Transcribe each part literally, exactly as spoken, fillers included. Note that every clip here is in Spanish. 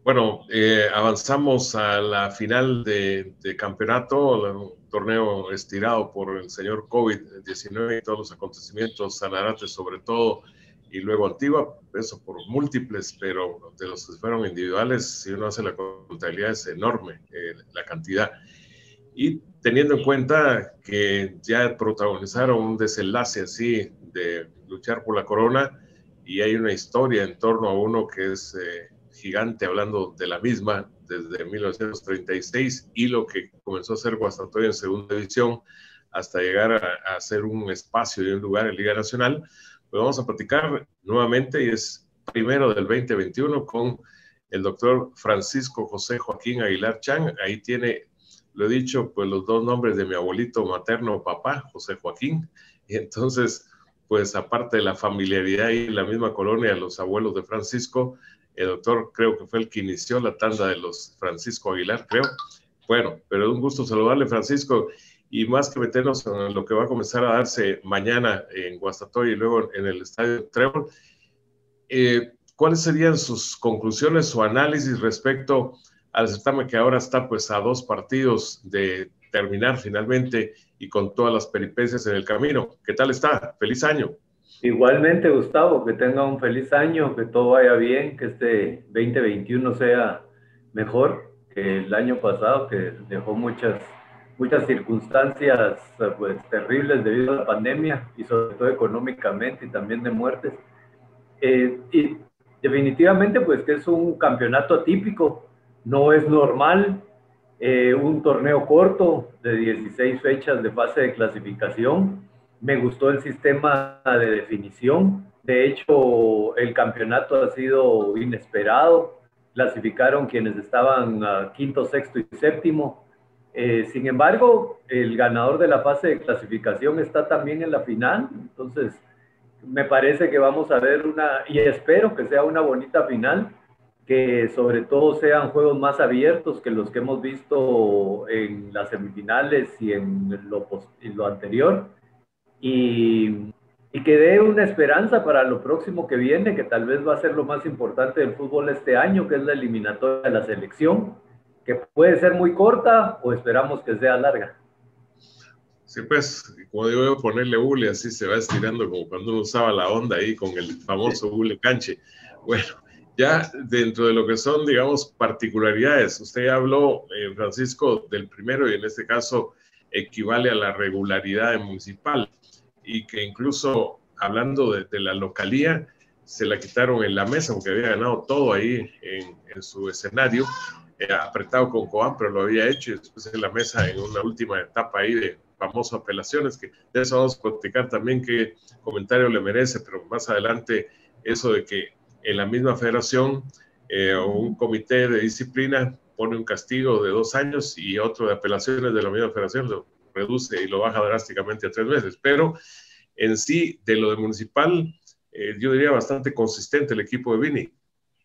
Bueno, eh, avanzamos a la final de, de campeonato, un torneo estirado por el señor COVID diecinueve y todos los acontecimientos, Sanarate sobre todo, y luego Antigua, eso por múltiples, pero de los que fueron individuales, si uno hace la contabilidad es enorme eh, la cantidad. Y teniendo en cuenta que ya protagonizaron un desenlace así de luchar por la corona y hay una historia en torno a uno que es eh, gigante hablando de la misma desde mil novecientos treinta y seis y lo que comenzó a hacer Guastatoya en segunda división hasta llegar a, a hacer un espacio y un lugar en Liga Nacional, pues vamos a platicar nuevamente y es primero del veinte veintiuno con el doctor Francisco José Joaquín Aguilar Chang. Ahí tiene, lo he dicho, pues los dos nombres de mi abuelito materno, papá, José Joaquín. Y entonces, pues aparte de la familiaridad y la misma colonia, los abuelos de Francisco, el doctor creo que fue el que inició la tanda de los Francisco Aguilar, creo. Bueno, pero es un gusto saludarle, Francisco. Y más que meternos en lo que va a comenzar a darse mañana en Guastatoya y luego en el Estadio Trébol, eh, ¿cuáles serían sus conclusiones o análisis respecto al certamen que ahora está pues a dos partidos de terminar finalmente y con todas las peripecias en el camino? ¿Qué tal está? ¡Feliz año! Igualmente, Gustavo, que tenga un feliz año, que todo vaya bien, que este veinte veintiuno sea mejor que el año pasado, que dejó muchas, muchas circunstancias pues, terribles debido a la pandemia y sobre todo económicamente y también de muertes. Eh, y definitivamente, pues que es un campeonato atípico, no es normal, eh, un torneo corto de dieciséis fechas de fase de clasificación. Me gustó el sistema de definición. De hecho, el campeonato ha sido inesperado. Clasificaron quienes estaban a quinto, sexto y séptimo. Eh, sin embargo, el ganador de la fase de clasificación está también en la final. Entonces, me parece que vamos a ver una, y espero que sea una bonita final, que sobre todo sean juegos más abiertos que los que hemos visto en las semifinales y en lo, en lo anterior, y, y que dé una esperanza para lo próximo que viene, que tal vez va a ser lo más importante del fútbol este año, que es la eliminatoria de la selección, que puede ser muy corta o esperamos que sea larga. Sí, pues, como digo yo, ponerle hule, así se va estirando como cuando uno usaba la onda ahí con el famoso hule canche. Bueno, ya dentro de lo que son, digamos, particularidades, usted ya habló, eh, Francisco, del primero y en este caso equivale a la regularidad municipal y que incluso hablando de, de la localía, se la quitaron en la mesa porque había ganado todo ahí en, en su escenario, eh, apretado con Cobán, pero lo había hecho y después en la mesa en una última etapa ahí de famosas apelaciones, que de eso vamos a platicar también qué comentario le merece, pero más adelante eso de que en la misma federación eh, un comité de disciplina pone un castigo de dos años y otro de apelaciones de la misma federación lo reduce y lo baja drásticamente a tres meses, pero en sí, de lo de municipal, eh, yo diría bastante consistente el equipo de Vini.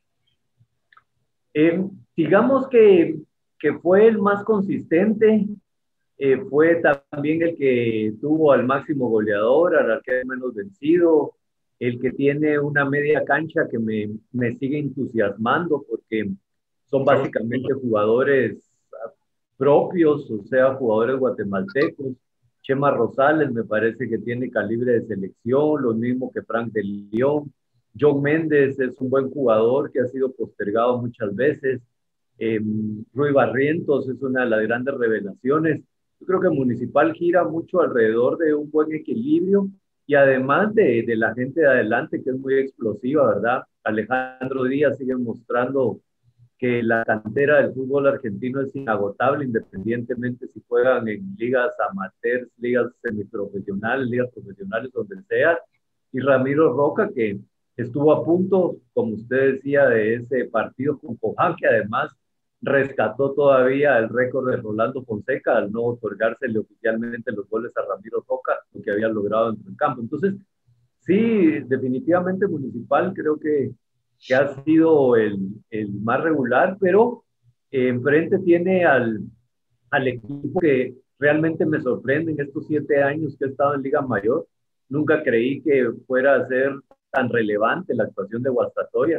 Eh, digamos que, que fue el más consistente, eh, fue también el que tuvo al máximo goleador, al arquero menos vencido, el que tiene una media cancha que me, me sigue entusiasmando porque son básicamente jugadores propios, o sea, jugadores guatemaltecos. Chema Rosales me parece que tiene calibre de selección, lo mismo que Frank de León. John Méndez es un buen jugador que ha sido postergado muchas veces. Eh, Rui Barrientos es una de las grandes revelaciones. Yo creo que Municipal gira mucho alrededor de un buen equilibrio y además de, de la gente de adelante que es muy explosiva, ¿verdad? Alejandro Díaz sigue mostrando que la cantera del fútbol argentino es inagotable, independientemente si juegan en ligas amateurs, ligas semiprofesionales, ligas profesionales, donde sea. Y Ramiro Roca, que estuvo a punto, como usted decía, de ese partido con Coján, que además rescató todavía el récord de Rolando Fonseca al no otorgársele oficialmente los goles a Ramiro Roca, lo que había logrado dentro del campo. Entonces, sí, definitivamente Municipal creo que que ha sido el, el más regular, pero eh, enfrente tiene al, al equipo que realmente me sorprende en estos siete años que he estado en Liga Mayor. Nunca creí que fuera a ser tan relevante la actuación de Guastatoya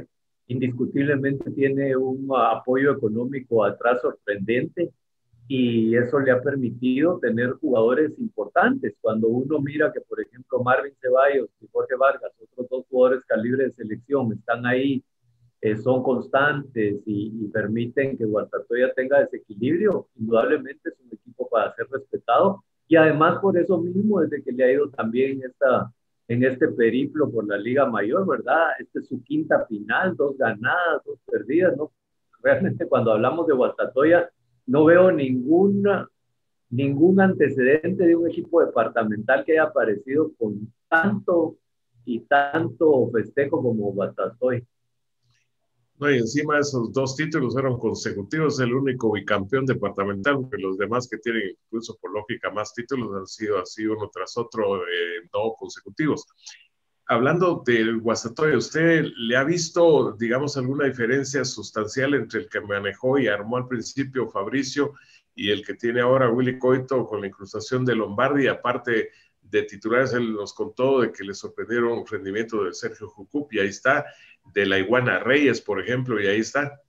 indiscutiblemente tiene un apoyo económico atrás sorprendente y eso le ha permitido tener jugadores importantes. Cuando uno mira que, por ejemplo, Marvin Ceballos y Jorge Vargas, otros dos jugadores calibre de selección, están ahí, eh, son constantes y, y permiten que Guastatoya tenga desequilibrio, indudablemente es un equipo para ser respetado. Y además por eso mismo, desde que le ha ido también esta, en este periplo por la Liga Mayor, ¿verdad? Esta es su quinta final, dos ganadas, dos perdidas, ¿no? Realmente cuando hablamos de Guastatoya, no veo ninguna, ningún antecedente de un equipo departamental que haya aparecido con tanto y tanto festejo como Guastatoya. No, y encima esos dos títulos eran consecutivos, el único bicampeón departamental, porque los demás que tienen incluso por lógica más títulos han sido así uno tras otro, eh, no consecutivos. Hablando del Guastatoya, ¿usted le ha visto, digamos, alguna diferencia sustancial entre el que manejó y armó al principio Fabricio y el que tiene ahora Willy Coito con la incrustación de Lombardi? Aparte de titulares, él nos contó de que le sorprendieron el rendimiento de Sergio Jucup, y ahí está, de la Iguana Reyes, por ejemplo, y ahí está.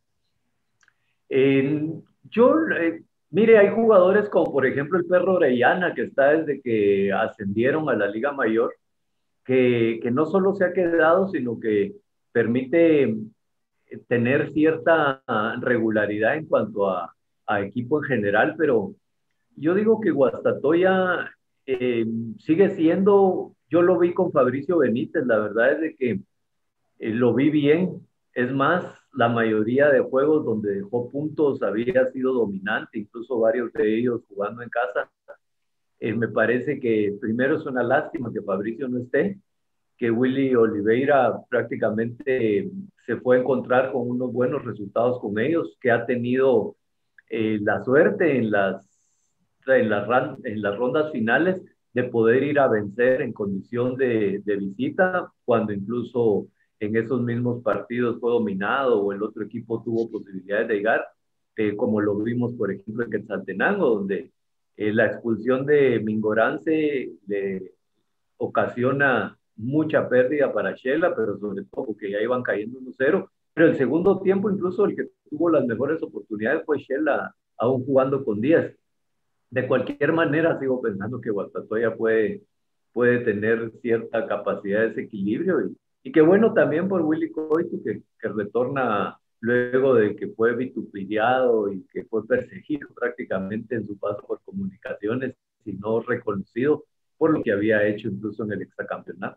Eh, yo, eh, mire, hay jugadores como por ejemplo el Perro Orellana, que está desde que ascendieron a la Liga Mayor, que, que no solo se ha quedado, sino que permite tener cierta regularidad en cuanto a, a equipo en general, pero yo digo que Guastatoya eh, sigue siendo, yo lo vi con Fabricio Benítez, la verdad es de que eh, lo vi bien. Es más, la mayoría de juegos donde dejó puntos había sido dominante, incluso varios de ellos jugando en casa. Eh, me parece que primero es una lástima que Fabricio no esté, que Willy Oliveira prácticamente se fue a encontrar con unos buenos resultados con ellos, que ha tenido eh, la suerte en las, en, las, en las rondas finales de poder ir a vencer en condición de, de visita, cuando incluso en esos mismos partidos fue dominado o el otro equipo tuvo posibilidades de llegar, eh, como lo vimos, por ejemplo, en Quetzaltenango, donde eh, la expulsión de Mingorance le ocasiona mucha pérdida para Shela, pero sobre todo porque ya iban cayendo uno cero. Pero el segundo tiempo, incluso el que tuvo las mejores oportunidades fue Shela, aún jugando con diez. De cualquier manera, sigo pensando que Guastatoya puede, puede tener cierta capacidad de desequilibrio y, y que bueno también por Willy Coito, que, que retorna luego de que fue vituperado y que fue perseguido prácticamente en su paso por Comunicaciones y no reconocido por lo que había hecho incluso en el extracampeonato.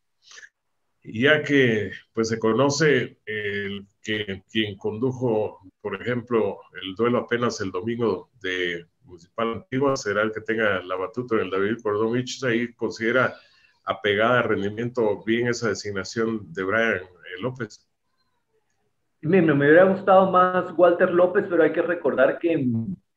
Ya que pues se conoce el que quien condujo, por ejemplo, el duelo apenas el domingo de Municipal Antigua será el que tenga la batuta en el David Cordón Hitchens, ahí considera apegada a rendimiento bien esa designación de Brian eh, López. Me, me hubiera gustado más Walter López, pero hay que recordar que,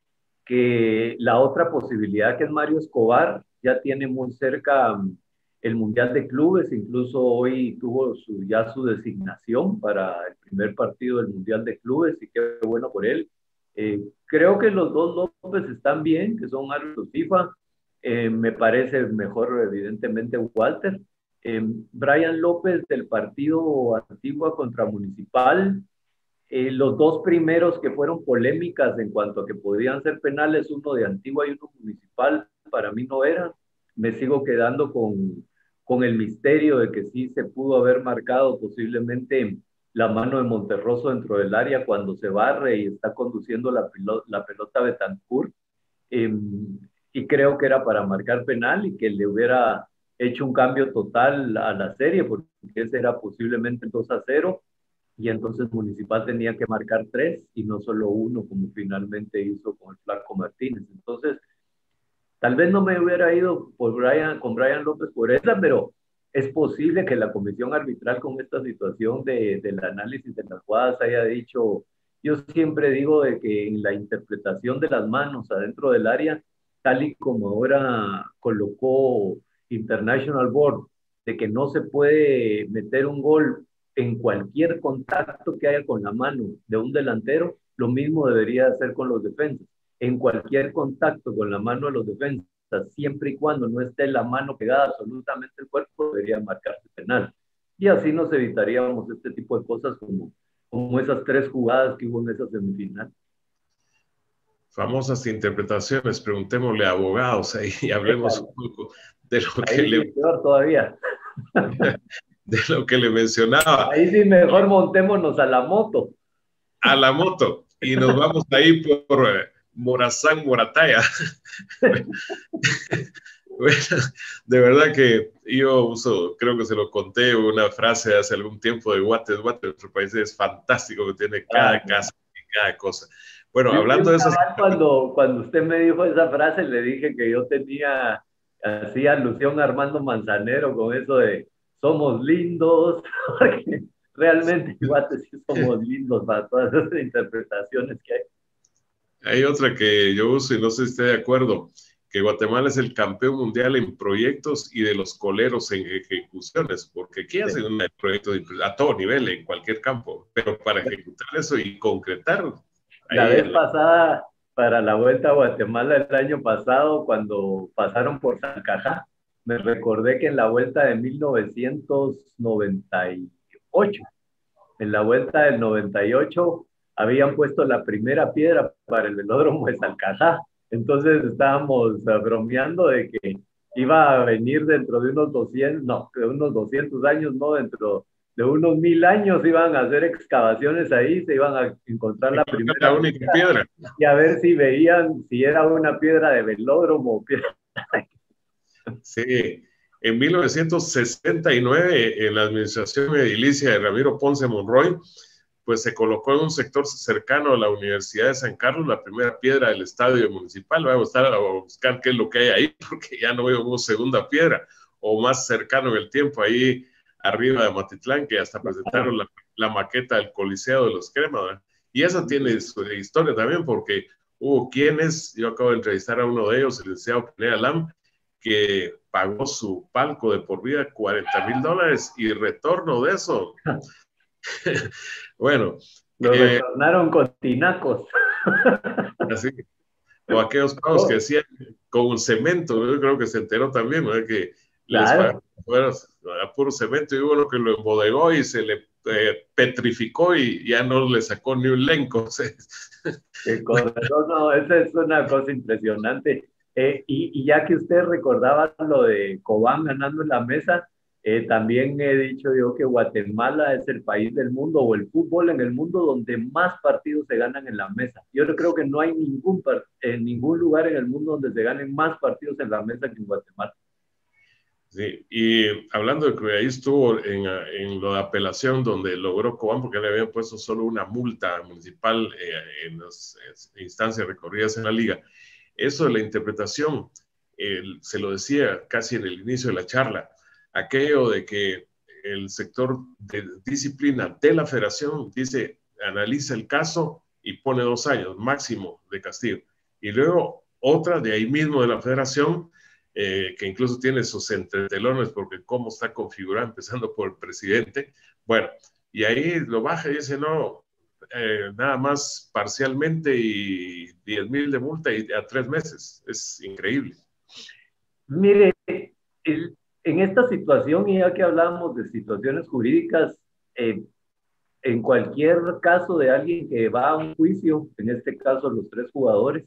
que la otra posibilidad, que es Mario Escobar, ya tiene muy cerca el Mundial de Clubes, incluso hoy tuvo su, ya su designación para el primer partido del Mundial de Clubes, y qué bueno por él. Eh, creo que los dos López están bien, que son árbitros FIFA. Eh, me parece mejor, evidentemente, Walter. Eh, Brian López del partido Antigua contra Municipal. Eh, los dos primeros que fueron polémicas en cuanto a que podían ser penales, uno de Antigua y uno Municipal, para mí no eran. Me sigo quedando con, con el misterio de que sí se pudo haber marcado posiblemente la mano de Monterroso dentro del área cuando se barre y está conduciendo la, pelota, la pelota Betancourt. Eh, y creo que era para marcar penal y que le hubiera hecho un cambio total a la serie, porque ese era posiblemente dos a cero. Y entonces Municipal tenía que marcar tres y no solo uno, como finalmente hizo con el Flaco Martínez. Entonces, tal vez no me hubiera ido por Brian, con Brian López por esa, pero es posible que la comisión arbitral con esta situación de, del análisis de las jugadas haya dicho, yo siempre digo de que en la interpretación de las manos adentro del área, tal y como ahora colocó International Board, de que no se puede meter un gol en cualquier contacto que haya con la mano de un delantero, lo mismo debería hacer con los defensas. En cualquier contacto con la mano de los defensas, siempre y cuando no esté la mano pegada absolutamente al cuerpo, debería marcarse penal. Y así nos evitaríamos este tipo de cosas como, como esas tres jugadas que hubo en esa semifinal. Famosas interpretaciones, preguntémosle a abogados ahí y hablemos un poco de lo que ahí le... sí, peor todavía. de lo que le mencionaba. Ahí sí mejor montémonos a la moto. A la moto y nos vamos ahí por eh, Morazán, Morataya. Bueno, de verdad que yo uso, creo que se lo conté, una frase hace algún tiempo de Guate, Guate, nuestro país es fantástico, que tiene cada ah, casa y cada cosa. Bueno, yo, hablando yo de esas... Cuando, cuando usted me dijo esa frase, le dije que yo tenía, hacía alusión a Armando Manzanero con eso de somos lindos, porque realmente en Guate sí somos lindos para todas esas interpretaciones que hay. Hay otra que yo uso y no sé si esté de acuerdo, que Guatemala es el campeón mundial en proyectos y de los coleros en ejecuciones, porque aquí hacen un proyecto a todo nivel, en cualquier campo, pero para ejecutar eso y concretar. La vez el... pasada, para la Vuelta a Guatemala el año pasado, cuando pasaron por Salcajá, me recordé que en la Vuelta de mil novecientos noventa y ocho, en la Vuelta del noventa y ocho, habían puesto la primera piedra para el velódromo de Salcajá. Entonces estábamos bromeando de que iba a venir dentro de unos doscientos, no, de unos doscientos años, no, dentro de unos mil años iban a hacer excavaciones ahí, se iban a encontrar la primera la única piedra, piedra y a ver si veían si era una piedra de velódromo o piedra. Sí, en mil novecientos sesenta y nueve, en la administración edilicia de Ramiro Ponce Monroy, pues se colocó en un sector cercano a la Universidad de San Carlos la primera piedra del estadio municipal. Vamos a estar a buscar qué es lo que hay ahí, porque ya no hubo segunda piedra, o más cercano en el tiempo, ahí arriba de Matitlán, que hasta presentaron la, la maqueta del Coliseo de los Cremas, ¿verdad? Y eso tiene su historia también, porque hubo quienes, yo acabo de entrevistar a uno de ellos, el licenciado Pineda Lam, que pagó su palco de por vida cuarenta mil dólares y retorno de eso. Bueno. Lo eh, retornaron con tinacos. Así. O aquellos pagos oh. que hacían con un cemento, yo creo que se enteró también, ¿verdad? Que claro. les pagaron a puro cemento y hubo uno que lo embodegó y se le eh, petrificó y ya no le sacó ni un lenco. Qué cosa. No, no, esa es una cosa impresionante. Eh, y, y ya que usted recordaba lo de Cobán ganando en la mesa, eh, también he dicho yo que Guatemala es el país del mundo o el fútbol en el mundo donde más partidos se ganan en la mesa. Yo creo que no hay ningún, en ningún lugar en el mundo donde se ganen más partidos en la mesa que en Guatemala. Sí, y hablando de que ahí estuvo en, en lo de apelación donde logró Cobán, porque le habían puesto solo una multa municipal eh, en las eh, instancias recorridas en la liga. Eso de la interpretación, eh, se lo decía casi en el inicio de la charla, aquello de que el sector de disciplina de la federación dice, analiza el caso y pone dos años máximo de castigo. Y luego otra de ahí mismo de la federación, eh, que incluso tiene sus entretelones porque cómo está configurada, empezando por el presidente. Bueno, y ahí lo baja y dice, no, eh, nada más parcialmente y diez mil de multa y a tres meses. Es increíble. Mire, el, en esta situación, y ya que hablábamos de situaciones jurídicas, eh, en cualquier caso de alguien que va a un juicio, en este caso los tres jugadores,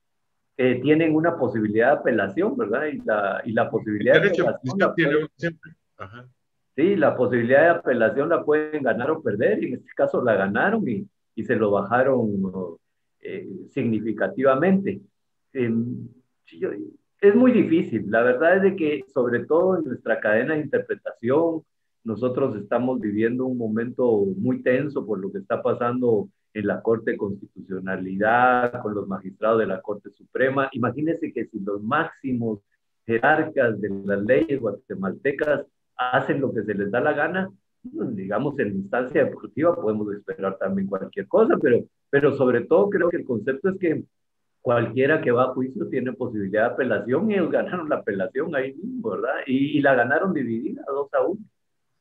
eh, tienen una posibilidad de apelación, ¿verdad? Y la, y la posibilidad de apelación la tiene pueden, siempre. Ajá. Sí, la posibilidad de apelación la pueden ganar o perder, y en este caso la ganaron y, y se lo bajaron eh, significativamente. Eh, yo, es muy difícil, la verdad es de que sobre todo en nuestra cadena de interpretación, nosotros estamos viviendo un momento muy tenso por lo que está pasando en la Corte de Constitucionalidad, con los magistrados de la Corte Suprema. Imagínense que si los máximos jerarcas de las leyes guatemaltecas hacen lo que se les da la gana, digamos en instancia deportiva podemos esperar también cualquier cosa, pero, pero sobre todo creo que el concepto es que cualquiera que va a juicio tiene posibilidad de apelación y ellos ganaron la apelación ahí mismo, ¿verdad? Y, y la ganaron dividida, dos a uno.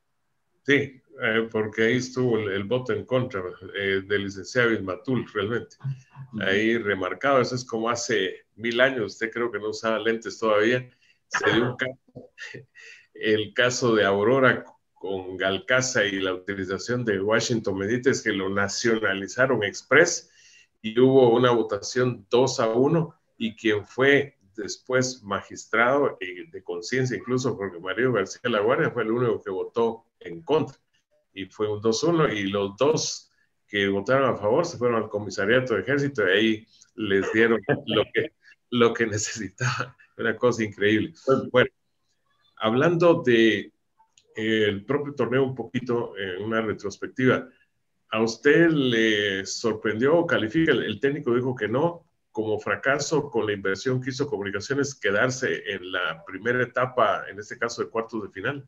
Sí, eh, porque ahí estuvo el, el voto en contra eh, del licenciado Ismatul, realmente. Ahí remarcado, eso es como hace mil años, usted creo que no usaba lentes todavía, se dio un caso, el caso de Aurora con Galcaza y la utilización de Washington Benítez, que lo nacionalizaron express, y hubo una votación dos a uno, y quien fue después magistrado eh, de conciencia, incluso porque Mario García Laguardia fue el único que votó en contra, y fue un dos uno, y los dos que votaron a favor se fueron al comisariato de ejército, y ahí les dieron lo que, lo que necesitaban. Una cosa increíble. Bueno, hablando de eh, el propio torneo un poquito, en eh, una retrospectiva, ¿a usted le sorprendió o califica? El, el técnico dijo que no, como fracaso con la inversión que hizo Comunicaciones, quedarse en la primera etapa, en este caso de cuartos de final.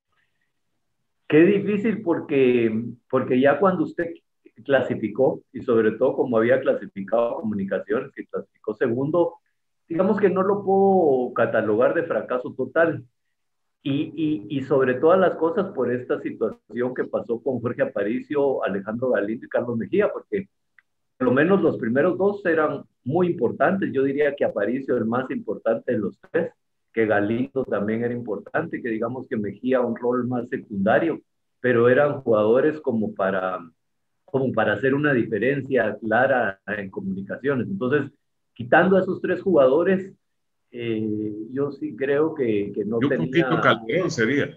Qué difícil, porque, porque ya cuando usted clasificó, y sobre todo como había clasificado Comunicaciones, que clasificó segundo, digamos que no lo puedo catalogar de fracaso total. Y, y, y sobre todas las cosas por esta situación que pasó con Jorge Aparicio, Alejandro Galindo y Carlos Mejía, porque por lo menos los primeros dos eran muy importantes. Yo diría que Aparicio el más importante de los tres, que Galindo también era importante, que digamos que Mejía un rol más secundario, pero eran jugadores como para, como para hacer una diferencia clara en Comunicaciones. Entonces, quitando a esos tres jugadores, eh, yo sí creo que, que no y un tenía... poquito Calderón sería.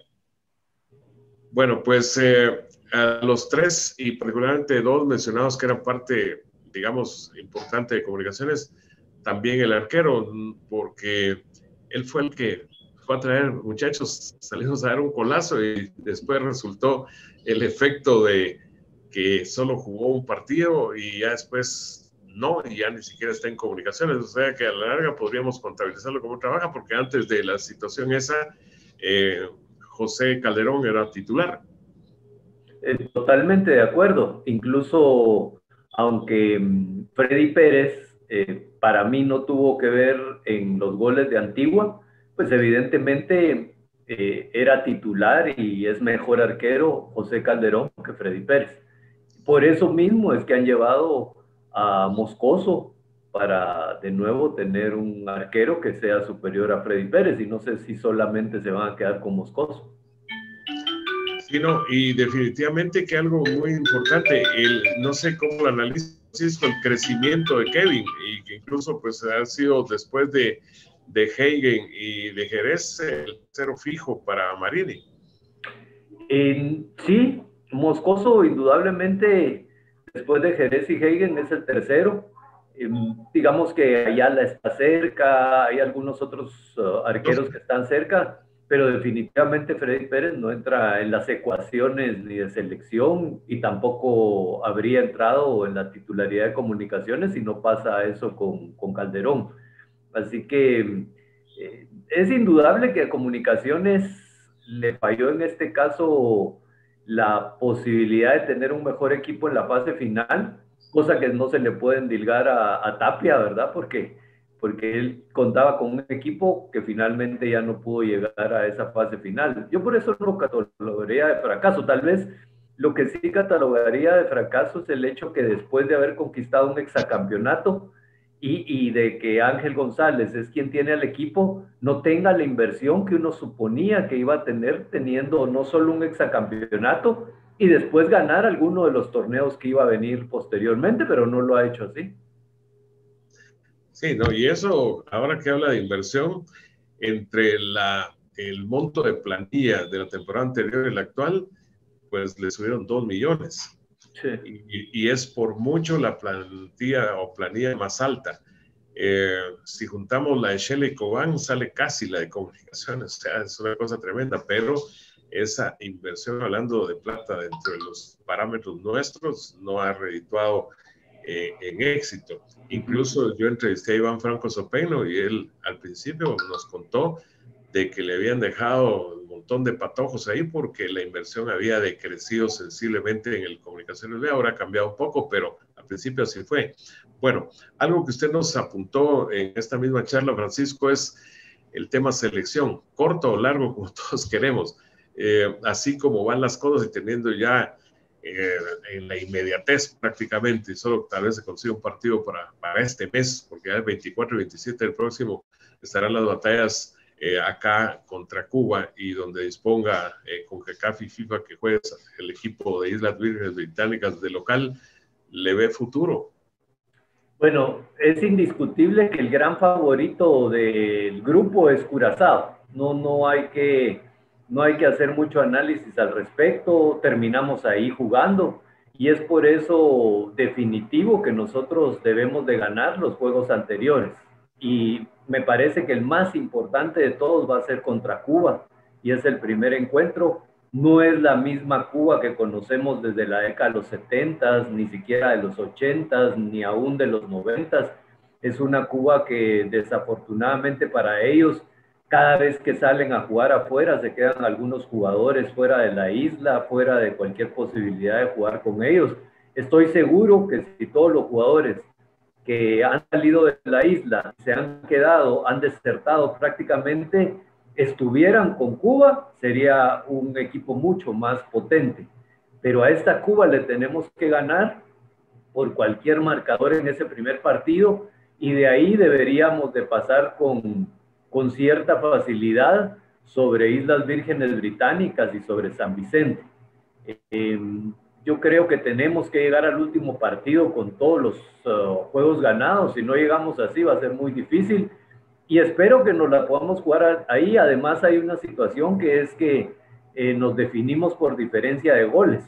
Bueno, pues eh, a los tres, y particularmente dos mencionados que eran parte, digamos, importante de Comunicaciones, también el arquero, porque él fue el que fue a traer, muchachos, salimos a dar un colazo, y después resultó el efecto de que solo jugó un partido y ya después no, y ya ni siquiera está en Comunicaciones. O sea que a la larga podríamos contabilizarlo como trabaja, porque antes de la situación esa, eh, José Calderón era titular. Eh, totalmente de acuerdo. Incluso, aunque Freddy Pérez eh, para mí no tuvo que ver en los goles de Antigua, pues evidentemente eh, era titular y es mejor arquero José Calderón que Freddy Pérez. Por eso mismo es que han llevado a Moscoso para de nuevo tener un arquero que sea superior a Freddy Pérez, y no sé si solamente se van a quedar con Moscoso. Sí, no, y definitivamente que algo muy importante, el, no sé cómo lo analiza Francisco, el crecimiento de Kevin, y que incluso pues ha sido después de, de Hagen y de Jerez el cero fijo para Marini. Eh, sí, Moscoso indudablemente después de Jerez y Hagen es el tercero. Eh, digamos que Ayala está cerca, hay algunos otros uh, arqueros que están cerca, pero definitivamente Freddy Pérez no entra en las ecuaciones ni de selección, y tampoco habría entrado en la titularidad de Comunicaciones si no pasa eso con, con Calderón. Así que eh, es indudable que a Comunicaciones le falló en este caso la posibilidad de tener un mejor equipo en la fase final, cosa que no se le puede endilgar a, a Tapia, ¿verdad? Porque, porque él contaba con un equipo que finalmente ya no pudo llegar a esa fase final. Yo por eso no lo catalogaría de fracaso. Tal vez lo que sí catalogaría de fracaso es el hecho que después de haber conquistado un hexacampeonato, Y, y de que Ángel González es quien tiene al equipo, no tenga la inversión que uno suponía que iba a tener, teniendo no solo un hexacampeonato y después ganar alguno de los torneos que iba a venir posteriormente, pero no lo ha hecho así. Sí, no, y eso, ahora que habla de inversión, entre la, el monto de plantilla de la temporada anterior y la actual, pues le subieron dos millones. Sí. Y, y es por mucho la plantilla o planilla más alta. Eh, si juntamos la de Shelley Cobán, sale casi la de Comunicaciones. O sea, es una cosa tremenda, pero esa inversión, hablando de plata dentro de los parámetros nuestros, no ha redituado eh, en éxito. Incluso yo entrevisté a Iván Franco Sopeno y él al principio nos contó de que le habían dejado un montón de patojos ahí porque la inversión había decrecido sensiblemente en el Comunicaciones B. Ahora ha cambiado un poco, pero al principio así fue. Bueno, algo que usted nos apuntó en esta misma charla, Francisco, es el tema selección, corto o largo, como todos queremos. Eh, así como van las cosas y teniendo ya eh, en la inmediatez prácticamente, y solo tal vez se consiga un partido para, para este mes, porque ya el veinticuatro y veintisiete del próximo estarán las batallas eh, acá contra Cuba y donde disponga eh, CONCACAF y FIFA que juegue el equipo de Islas Vírgenes Británicas de local, ¿le ve futuro? Bueno, es indiscutible que el gran favorito del grupo es Curazao. No, no hay que, no hay que hacer mucho análisis al respecto. Terminamos ahí jugando y es por eso definitivo que nosotros debemos de ganar los juegos anteriores. Y me parece que el más importante de todos va a ser contra Cuba y es el primer encuentro. No es la misma Cuba que conocemos desde la década de los setentas, ni siquiera de los ochentas, ni aún de los noventas. Es una Cuba que desafortunadamente para ellos, cada vez que salen a jugar afuera, se quedan algunos jugadores fuera de la isla, fuera de cualquier posibilidad de jugar con ellos. Estoy seguro que si todos los jugadores que han salido de la isla se han quedado, han desertado prácticamente, estuvieran con Cuba, sería un equipo mucho más potente. Pero a esta Cuba le tenemos que ganar por cualquier marcador en ese primer partido y de ahí deberíamos de pasar con, con cierta facilidad sobre Islas Vírgenes Británicas y sobre San Vicente. Eh, yo creo que tenemos que llegar al último partido con todos los uh, juegos ganados. Si no llegamos así va a ser muy difícil y espero que nos la podamos jugar ahí. Además hay una situación que es que eh, nos definimos por diferencia de goles.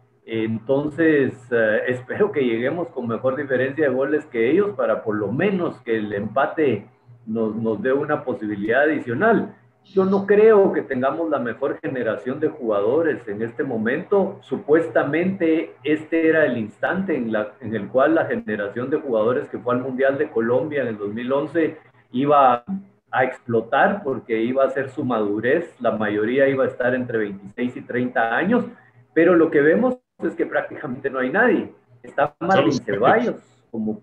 Entonces uh, espero que lleguemos con mejor diferencia de goles que ellos para por lo menos que el empate nos, nos dé una posibilidad adicional. Yo no creo que tengamos la mejor generación de jugadores en este momento. Supuestamente este era el instante en, la, en el cual la generación de jugadores que fue al Mundial de Colombia en el dos mil once iba a explotar porque iba a ser su madurez. La mayoría iba a estar entre veintiséis y treinta años, pero lo que vemos es que prácticamente no hay nadie. Está Marvin Ceballos como,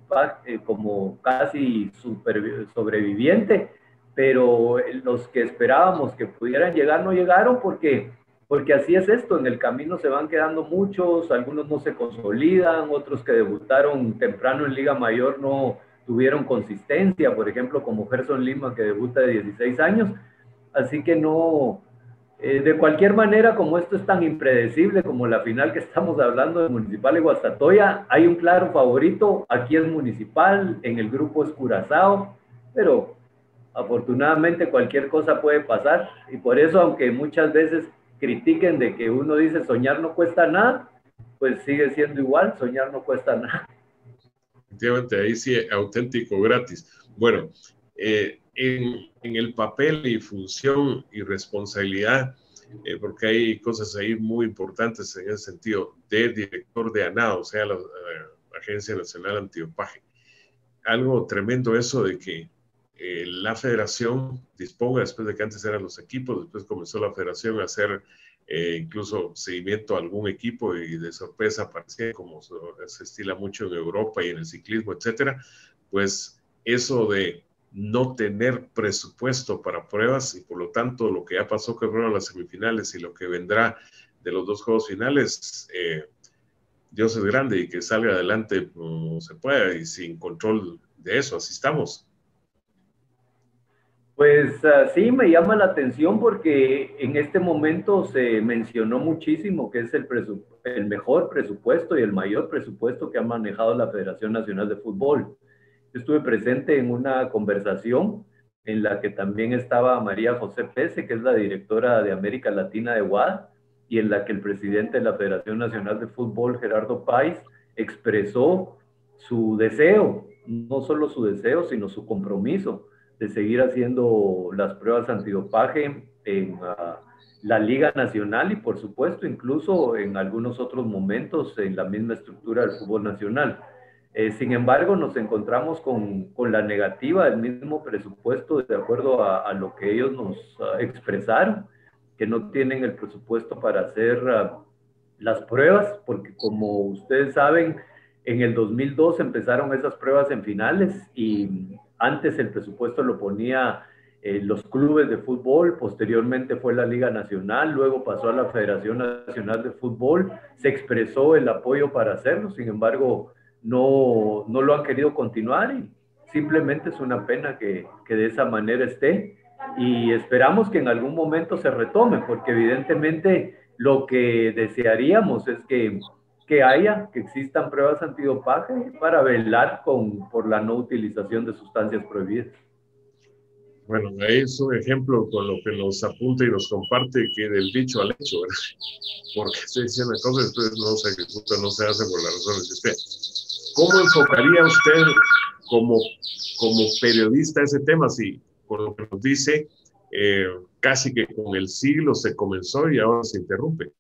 como casi super, sobreviviente, pero los que esperábamos que pudieran llegar no llegaron porque, porque así es esto, en el camino se van quedando muchos, algunos no se consolidan, otros que debutaron temprano en Liga Mayor no tuvieron consistencia, por ejemplo como Gerson Lima que debuta de dieciséis años, así que no, eh, de cualquier manera como esto es tan impredecible como la final que estamos hablando de Municipal y Guastatoya, hay un claro favorito, aquí es Municipal, en el grupo es Curazao, pero afortunadamente cualquier cosa puede pasar y por eso aunque muchas veces critiquen de que uno dice soñar no cuesta nada, pues sigue siendo igual, soñar no cuesta nada. Efectivamente, ahí sí, auténtico gratis. Bueno, eh, en, en el papel y función y responsabilidad, eh, porque hay cosas ahí muy importantes en ese sentido, de director de ANAD, o sea, la, la Agencia Nacional Antidopaje. Algo tremendo eso de que Eh, la federación disponga, después de que antes eran los equipos, después comenzó la federación a hacer eh, incluso seguimiento a algún equipo y de sorpresa aparecía, como se, se estila mucho en Europa y en el ciclismo, etcétera, pues eso de no tener presupuesto para pruebas y por lo tanto lo que ya pasó que fueron las semifinales y lo que vendrá de los dos juegos finales, eh, Dios es grande y que salga adelante como se pueda y sin control de eso, así estamos. Pues uh, sí, me llama la atención porque en este momento se mencionó muchísimo que es el, el mejor presupuesto y el mayor presupuesto que ha manejado la Federación Nacional de Fútbol. Yo estuve presente en una conversación en la que también estaba María José Pese, que es la directora de América Latina de U A D, y en la que el presidente de la Federación Nacional de Fútbol, Gerardo Páez, expresó su deseo, no solo su deseo, sino su compromiso de seguir haciendo las pruebas antidopaje en uh, la Liga Nacional y por supuesto incluso en algunos otros momentos en la misma estructura del fútbol nacional. Eh, sin embargo, nos encontramos con, con la negativa del mismo presupuesto de acuerdo a, a lo que ellos nos uh, expresaron, que no tienen el presupuesto para hacer uh, las pruebas, porque como ustedes saben, en el dos mil dos empezaron esas pruebas en finales y antes el presupuesto lo ponía eh, los clubes de fútbol, posteriormente fue la Liga Nacional, luego pasó a la Federación Nacional de Fútbol, se expresó el apoyo para hacerlo, sin embargo no, no lo han querido continuar y simplemente es una pena que, que de esa manera esté. y esperamos que en algún momento se retome, porque evidentemente lo que desearíamos es que, que haya, que existan pruebas antidopaje para velar con, por la no utilización de sustancias prohibidas. Bueno, ahí es un ejemplo con lo que nos apunta y nos comparte que del dicho al hecho, ¿verdad? Porque se dice una cosa y después no se ejecuta, no se hace por las razones de usted. ¿Cómo enfocaría usted como, como periodista ese tema? Si con lo que nos dice, eh, casi que con el siglo se comenzó y ahora se interrumpe.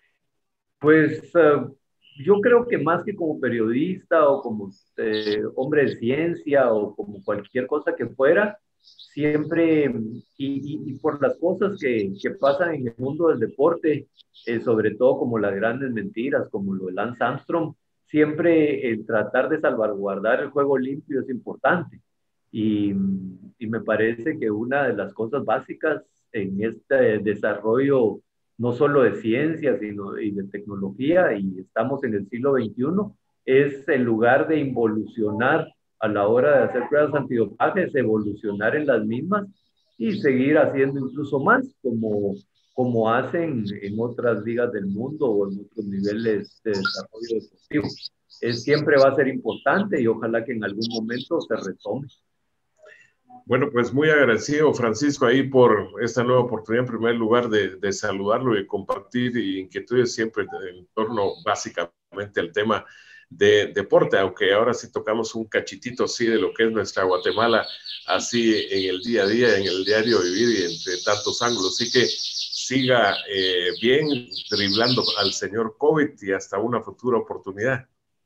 Pues uh, yo creo que más que como periodista o como eh, hombre de ciencia o como cualquier cosa que fuera, siempre, y, y, y por las cosas que, que pasan en el mundo del deporte, eh, sobre todo como las grandes mentiras, como lo de Lance Armstrong, siempre el tratar de salvaguardar el juego limpio es importante. Y, y me parece que una de las cosas básicas en este desarrollo, no solo de ciencia, sino y de tecnología, y estamos en el siglo veintiuno, es en lugar de involucionar a la hora de hacer pruebas antidopaje, es evolucionar en las mismas y seguir haciendo incluso más, como, como hacen en otras ligas del mundo o en otros niveles de desarrollo deportivo. Es, siempre va a ser importante y ojalá que en algún momento se retome. Bueno, pues muy agradecido, Francisco, ahí por esta nueva oportunidad, en primer lugar, de, de saludarlo y compartir inquietudes siempre en torno básicamente al tema de deporte, aunque ahora sí tocamos un cachitito así de lo que es nuestra Guatemala, así en el día a día, en el diario vivir y entre tantos ángulos. Así que siga eh, bien, driblando al señor COVID y hasta una futura oportunidad.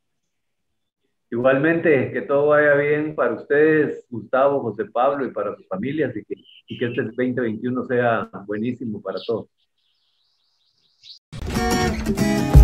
Igualmente, que todo vaya bien para ustedes, Gustavo, José Pablo, y para sus familias, y que, y que este veinte veintiuno sea buenísimo para todos.